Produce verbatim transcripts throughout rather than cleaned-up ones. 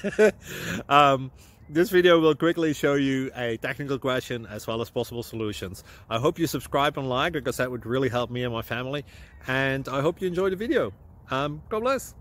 um, this video will quickly show you a technical question as well as possible solutions. I hope you subscribe and like, because that would really help me and my family. And I hope you enjoy the video. Um, God bless.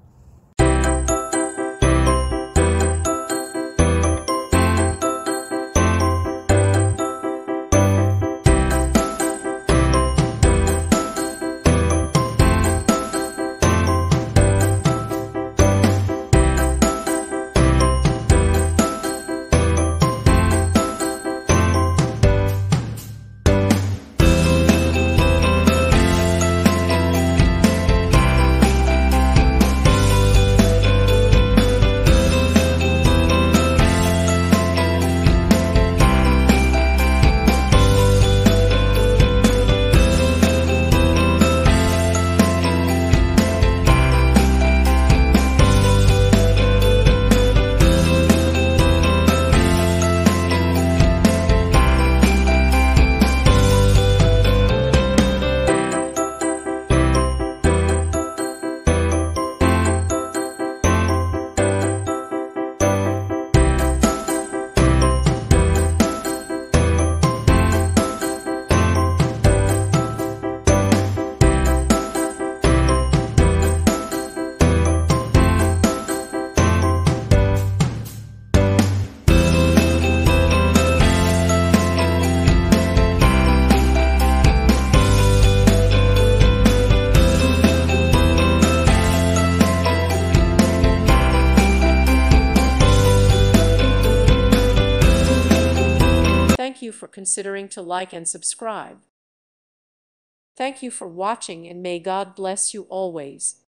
Thank you for considering to like and subscribe. Thank you for watching, and may God bless you always.